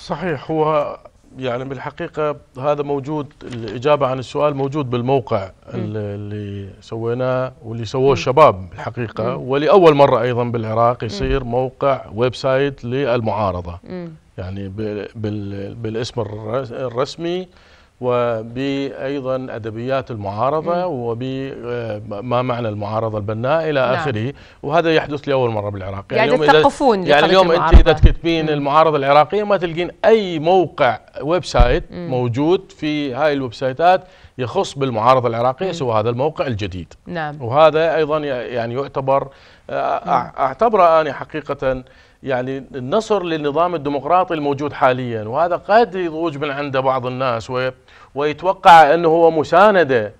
صحيح. هو يعني بالحقيقة هذا موجود، الإجابة عن السؤال موجود بالموقع اللي سويناه واللي سووه الشباب بالحقيقة، ولأول مرة أيضا بالعراق يصير موقع ويب سايت للمعارضة، يعني بالاسم الرسمي، وبأيضا أدبيات المعارضة، وبما معنى المعارضة البناء إلى آخره. وهذا يحدث لأول مرة بالعراق. يعني يثقفون. يعني اليوم أنت إذا تكتبين المعارضة العراقية ما تلقين أي موقع ويب سايت موجود في هاي الويب سايتات يخص بالمعارضة العراقية سوى هذا الموقع الجديد. نعم. وهذا أيضا يعني يعتبر أعتبره أنا حقيقة يعني النصر للنظام الديمقراطي الموجود حاليا، وهذا قد يضوج من عند بعض الناس ويتوقع أنه هو مساندة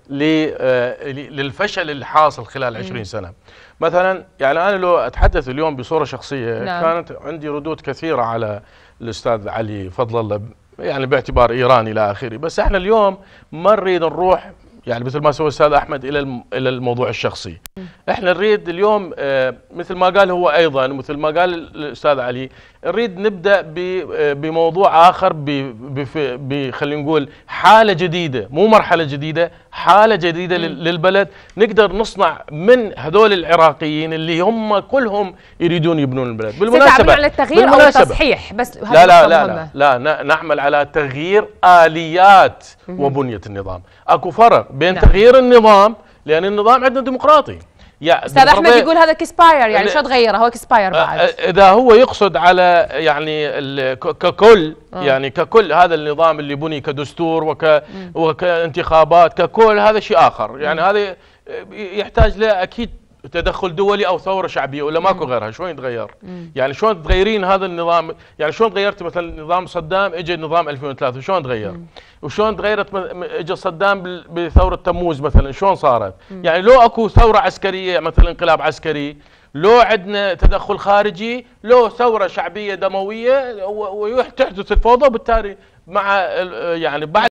للفشل الحاصل خلال 20 سنة. مثلا يعني أنا لو أتحدث اليوم بصورة شخصية، نعم. كانت عندي ردود كثيرة على الأستاذ علي فضل الله، يعني باعتبار إيراني إلى آخره، بس احنا اليوم ما نريد نروح يعني مثل ما سوى الأستاذ أحمد إلى الموضوع الشخصي. احنا نريد اليوم مثل ما قال هو أيضا، مثل ما قال الأستاذ علي، نريد نبدأ بموضوع آخر، خلينا نقول حالة جديدة، مو مرحلة جديدة، حالة جديدة للبلد. نقدر نصنع من هذول العراقيين اللي هم كلهم يريدون يبنون البلد. بالمناسبة على التغيير أو التصحيح بس؟ لا لا لا لا, لا نعمل على تغيير آليات وبنية النظام. اكو فرق بين تغيير النظام، لأن النظام عندنا ديمقراطي. أستاذ أحمد يقول هذا كسباير، يعني شو تغيره؟ هو كسباير بعد. إذا هو يقصد على يعني ككل، يعني ككل هذا النظام اللي بني كدستور وكانتخابات ككل، هذا شيء آخر. يعني هذا يحتاج له أكيد تدخل دولي او ثوره شعبيه، ولا ماكو غيرها. شلون يتغير؟ يعني شلون تغيرين هذا النظام؟ يعني شلون تغيرت مثلا نظام صدام، اجى نظام 2003 شلون تغير؟ وشلون تغيرت اجى صدام بثوره تموز مثلا شلون صارت؟ يعني لو اكو ثوره عسكريه مثلا انقلاب عسكري، لو عندنا تدخل خارجي، لو ثوره شعبيه دمويه، وتحدث الفوضى، وبالتالي مع يعني بعد